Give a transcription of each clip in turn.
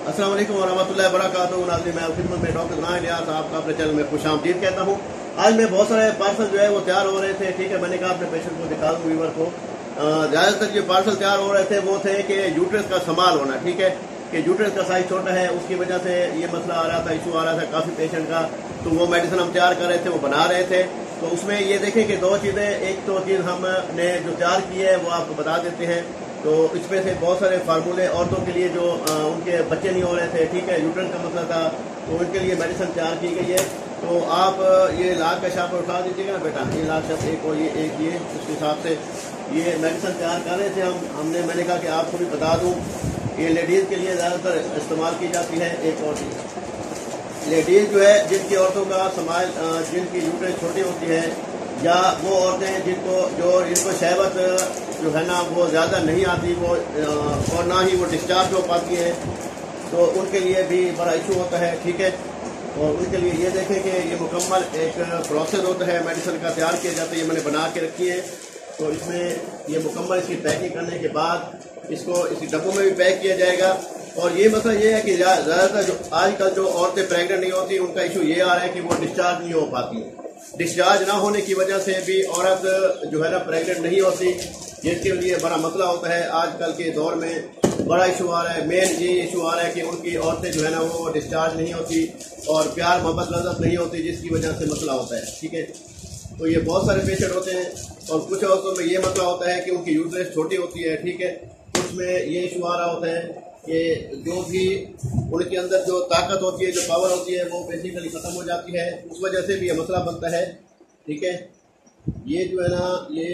अस्सलाम वालेकुम वरहमतुल्लाहि वबरकातुहू। नाज़रीन, मैं खिदमत में डॉक्टर नाइल यार आपका अपने चैनल में खुशामदीद कहता हूँ। आज मैं बहुत सारे पार्सल जो है वो तैयार हो रहे थे, ठीक है। मैंने कहा अपने पेशेंट को दिखा दूँ, व्यूअर को। ज़्यादातर जो पार्सल तैयार हो रहे थे वो थे कि यूट्रस का संभाल होना, ठीक है, कि यूट्रस का साइज छोटा है, उसकी वजह से ये मसला आ रहा था, इशू आ रहा था काफ़ी पेशेंट का। तो वो मेडिसिन हम तैयार कर रहे थे, वो बना रहे थे। तो उसमें ये देखें कि दो चीज़ें, एक तो चीज़ हमने जो तैयार की है वो आपको बता देते हैं। तो इसमें से बहुत सारे फार्मूले औरतों के लिए जो उनके बच्चे नहीं हो रहे थे, ठीक है, यूट्रस का मसला था, तो उनके लिए मेडिसिन तैयार की गई है। तो आप ये लाख का शाप उठा दीजिएगा ना बेटा, ये लाख शाप एक और ये एक, ये उसके हिसाब से ये मेडिसिन तैयार कर रहे थे हमने। मैंने कहा कि आपको भी बता दूं, ये लेडीज़ के लिए ज़्यादातर इस्तेमाल की जाती है। एक और चीज़, लेडीज़ जो है जिनकी औरतों का समाज, जिनकी यूट्रस छोटी होती है, या वो औरतें जिनको शहवत जो है ना वो ज़्यादा नहीं आती, वो और ना ही वो डिस्चार्ज हो पाती है, तो उनके लिए भी बड़ा इशू होता है, ठीक है। और उनके लिए ये देखें कि ये मुकम्मल एक प्रोसेस होता है, मेडिसिन का तैयार किया जाता है। ये मैंने बना के रखी है। तो इसमें ये मुकम्मल इसकी पैकिंग करने के बाद इसको इसी डब्बों में भी पैक किया जाएगा। और ये मसला ये है कि ज़्यादातर जो आजकल जो औरतें प्रेग्नेंट नहीं होती, उनका इशू ये आ रहा है कि वो डिस्चार्ज नहीं हो पाती। डिस्चार्ज ना होने की वजह से भी औरत जो है ना प्रेग्नेंट नहीं होती, जिसके लिए बड़ा मसला होता है। आजकल के दौर में बड़ा इशू आ रहा है, मेन ये इशू आ रहा है कि उनकी औरतें जो है ना वो डिस्चार्ज नहीं होती और प्यार मोहब्बत लज़्ज़त नहीं होती, जिसकी वजह से मसला होता है, ठीक है। तो ये बहुत सारे पेशेंट होते हैं। और कुछ औरतों में ये मसला होता है कि उनकी यूट्रस छोटी होती है, ठीक है, उसमें ये इशू आ रहा होता है कि जो भी उनके अंदर जो ताकत होती है, जो पावर होती है, वो बेसिकली ख़त्म हो जाती है। उस वजह से भी ये मसला बनता है, ठीक है। ये जो है ना ये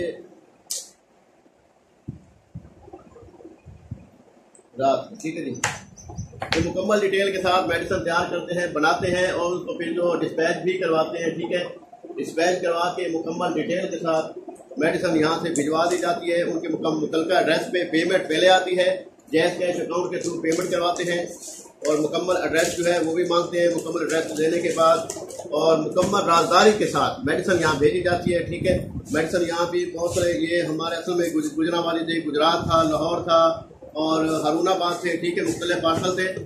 रात, ठीक है जी, ये मुकम्मल डिटेल के साथ मेडिसिन तैयार करते हैं, बनाते हैं और उसको फिर जो डिस्पैच भी करवाते हैं, ठीक है। डिस्पैच करवा के मुकम्मल डिटेल के साथ मेडिसिन यहाँ से भिजवा दी जाती है। उनके मुतल्लिका एड्रेस पे पेमेंट पहले आती है, जैस कैश अकाउंट के थ्रू पेमेंट करवाते हैं और मुकम्मल एड्रेस जो है वो भी मांगते हैं। मुकम्मल एड्रेस देने के बाद और मुकम्मल राजदारी के साथ मेडिसिन यहाँ भेजी जाती है, ठीक है। मेडिसिन यहाँ भी बहुत सारे, ये हमारे असल में गुजरावाली थे, गुजरात था, लाहौर था और हारूनाबाद थे, ठीक है, मुख्तलिफ पार्सल थे।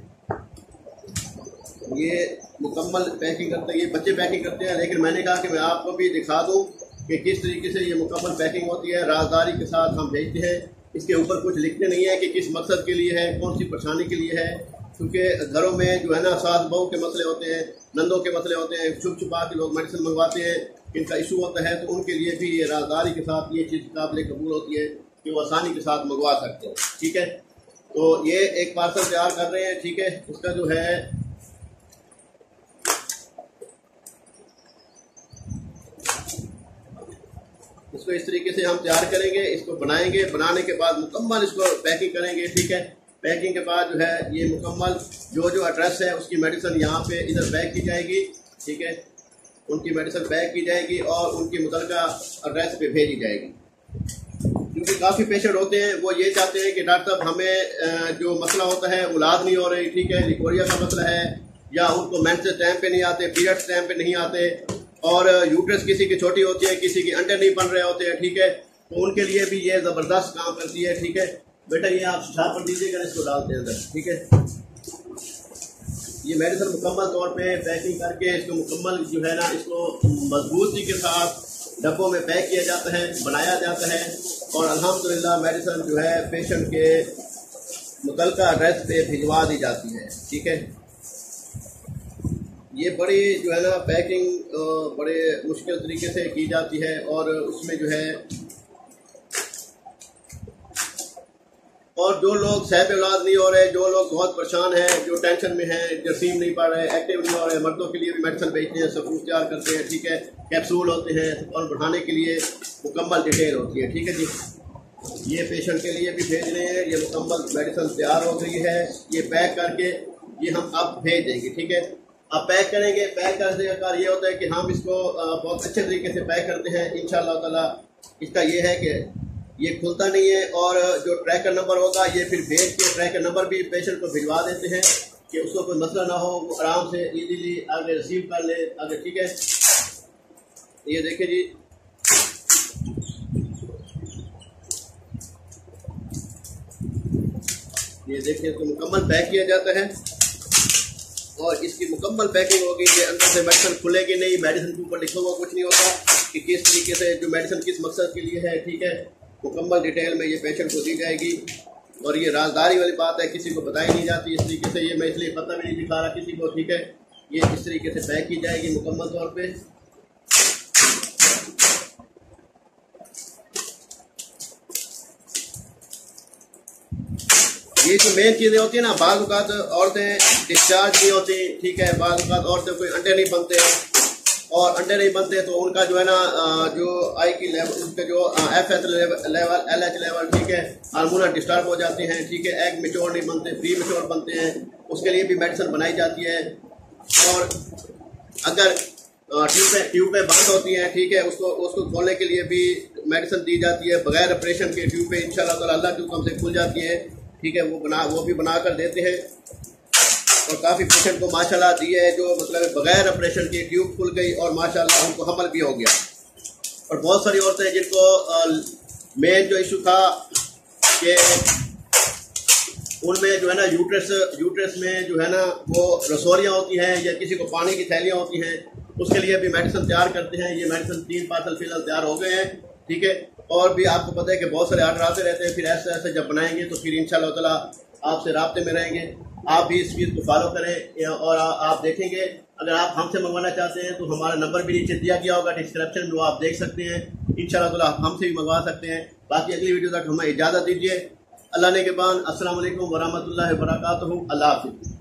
ये मुकम्मल पैकिंग करते हैं, ये बच्चे पैकिंग करते हैं। लेकिन मैंने कहा कि मैं आपको भी दिखा दूं कि किस तरीके से ये मुकम्मल पैकिंग होती है, राजदारी के साथ हम भेजते हैं। इसके ऊपर कुछ लिखते नहीं है कि किस मकसद के लिए है, कौन सी परेशानी के लिए है, क्योंकि घरों में जो है ना सास बहू के मसले होते हैं, नंदों के मसले होते हैं, छुप छुपा के लोग मेडिसिन मंगवाते हैं, इनका इशू होता है। तो उनके लिए भी ये राजदारी के साथ ये चीज़ काबिल कबूल होती है कि वो आसानी के साथ मंगवा सकते हैं, ठीक है। तो ये एक पार्सल तैयार कर रहे हैं, ठीक है। इसका जो है इसको इस तरीके से हम तैयार करेंगे, इसको बनाएंगे, बनाने के बाद मुकम्मल इसको पैकिंग करेंगे, ठीक है। पैकिंग के बाद जो है ये मुकम्मल जो जो एड्रेस है उसकी मेडिसिन यहाँ पे इधर पैक की जाएगी, ठीक है। उनकी मेडिसिन पैक की जाएगी और उनकी मुतल्लिका एड्रेस पे भेजी जाएगी। क्योंकि काफ़ी पेशेंट होते हैं वो ये चाहते हैं कि डॉक्टर साहब हमें जो मसला होता है औलाद नहीं हो रही, ठीक है, लिकोरिया का मसला है, या उनको मेंसेस टाइम पे नहीं आते, पीरियड्स टाइम पे नहीं आते, और यूट्रस किसी की छोटी होती है, किसी की अंडे नहीं बन रहे होते हैं, ठीक है। तो उनके लिए भी ये ज़बरदस्त काम करती है, ठीक है। बेटा ये आप शाप पर दीजिएगा, इसको डालते हैं अंदर, ठीक है। ये मेडिसिन मुकम्मल तौर पे पैकिंग करके इसको मुकम्मल जो है ना इसको मजबूती के साथ डब्बों में पैक किया जाता है, बनाया जाता है और अल्हम्दुलिल्लाह मेडिसिन जो है पेशेंट के मुतल्लिका एड्रेस पे भिजवा दी जाती है, ठीक है। ये बड़ी जो है ना पैकिंग बड़े मुश्किल तरीके से की जाती है और उसमें जो है और जो लोग सहब औलाद नहीं हो रहे, जो लोग बहुत परेशान हैं, जो टेंशन में हैं, जसीम नहीं पड़ रहे, एक्टिव नहीं हो रहे, मर्दों के लिए भी मेडिसिन भेजते हैं, सब कुछ तैयार करते हैं, ठीक है। कैप्सूल होते हैं और बढ़ाने के लिए मुकम्मल डिटेल होती है, ठीक है जी। ये पेशेंट के लिए भी भेज रहे हैं, ये मुकम्मल मेडिसिन तैयार हो गई है, ये पैक करके ये हम अब भेज देंगे, ठीक है। अब पैक करेंगे, पैक करने का कार्य ये होता है कि हम इसको बहुत अच्छे तरीके से पैक करते हैं इंशाअल्लाह ताला। इसका ये है कि ये खुलता नहीं है और जो ट्रैकर नंबर होगा ये फिर भेज के ट्रैकर नंबर भी पेशेंट को भिजवा देते हैं कि उसको कोई मसला ना हो, वो आराम से इजीली आगे रिसीव कर ले आगे, ठीक है। ये देखिए जी, ये देखिए, इसको मुकम्मल पैक किया जाता है और इसकी मुकम्मल पैकिंग होगी। ये अंदर से मेडिसिन खुलेगी नहीं, मेडिसिन के ऊपर लिखा हुआ कुछ नहीं होता कि किस तरीके से जो मेडिसिन किस मकसद के लिए है, ठीक है। मुकम्मल डिटेल में ये पेशेंट को दी जाएगी और ये राजदारी वाली बात है, किसी को बताई नहीं जाती इस तरीके से। ये मैं इसलिए पता भी नहीं दिखा रहा किसी को, ठीक है। ये इस तरीके से पैक की जाएगी मुकम्मल तौर पे। ये जो मेन चीज़ें होती है ना, बाज़ औक़ात औरतें डिस्चार्ज नहीं होती, ठीक है। बाज़ औक़ात औरतें कोई अंडे नहीं बनते और अंडे नहीं बनते तो उनका जो है ना जो आई की लेवल, उनके जो FS लेवल, LH लेवल, ठीक है, हार्मोनल डिस्टर्ब हो जाते हैं, ठीक है। एग मेच्योर नहीं बनते, प्री मेच्योर बनते हैं, उसके लिए भी मेडिसिन बनाई जाती है। और अगर ट्यूबें बंद होती हैं, ठीक है, उसको खोलने के लिए भी मेडिसिन दी जाती है। बगैर ऑपरेशन के ट्यूबें इंशाल्लाह ताला अल्लाह के हुक्म से खुल जाती है, ठीक है। वो भी बना कर देते हैं और काफ़ी पेशेंट को माशाल्लाह दिए है जो मतलब बगैर ऑपरेशन की ट्यूब खुल गई और माशाल्लाह उनको हमल भी हो गया। और बहुत सारी औरतें जिनको मेन जो इशू था कि उनमें जो है ना यूट्रस में जो है ना वो रसोलियाँ होती हैं या किसी को पानी की थैलियाँ होती हैं, उसके लिए भी मेडिसिन तैयार करते हैं। ये मेडिसिन 3 पार्सल फिलहाल तैयार हो गए हैं, ठीक है। और भी आपको पता है कि बहुत सारे आर्डर आते रहते हैं, फिर ऐसे ऐसे जब बनाएंगे तो फिर इंशाल्लाह ताला आपसे राब्ते में रहेंगे। आप भी इस चीज़ को फॉलो करें और आप देखेंगे। अगर आप हमसे मंगवाना चाहते हैं तो हमारा नंबर भी नीचे दिया गया होगा डिस्क्रिप्शन में, वो आप देख सकते हैं। इंशाल्लाह ताला आप हमसे भी मंगवा सकते हैं। बाकी अगली वीडियो तक हमें इजाज़त दीजिए। अल्लाह ने के बाद अस्सलाम वालेकुम व रहमतुल्लाहि व बरकातहू। अल्लाह हाफ़िज़।